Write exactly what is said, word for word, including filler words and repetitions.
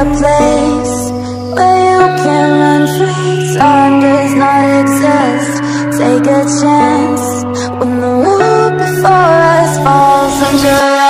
a place where you can run free. Time does not exist. Take a chance when the world before us falls under